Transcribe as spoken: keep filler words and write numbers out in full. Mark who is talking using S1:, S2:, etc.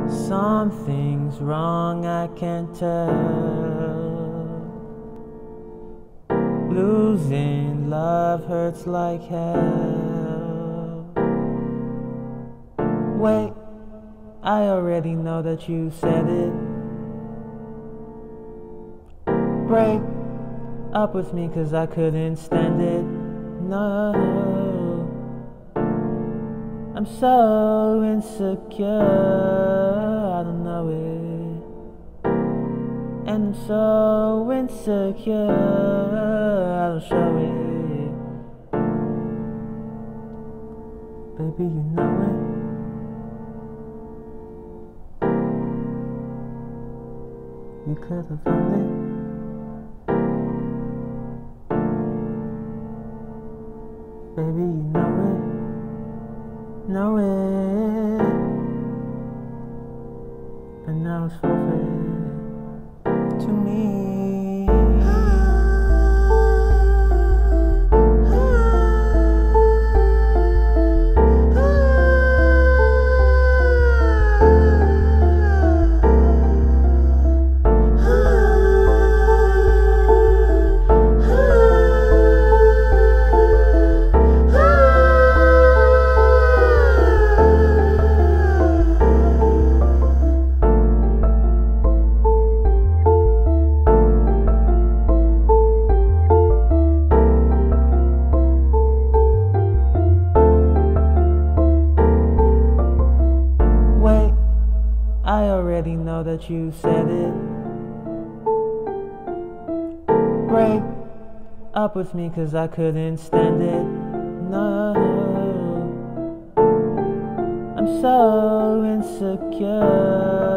S1: Something's wrong, I can't tell. Losing love hurts like hell. Wait, I already know that you said it. Break up with me cause I couldn't stand it. No, I'm so insecure, I don't know it. And I'm so insecure, I don't show it. Baby, you know it. You could have done it. Baby, you know it. Know it. And now it's forfeit to me. I already know that you said it. Break up with me cause I couldn't stand it. No, I'm so insecure,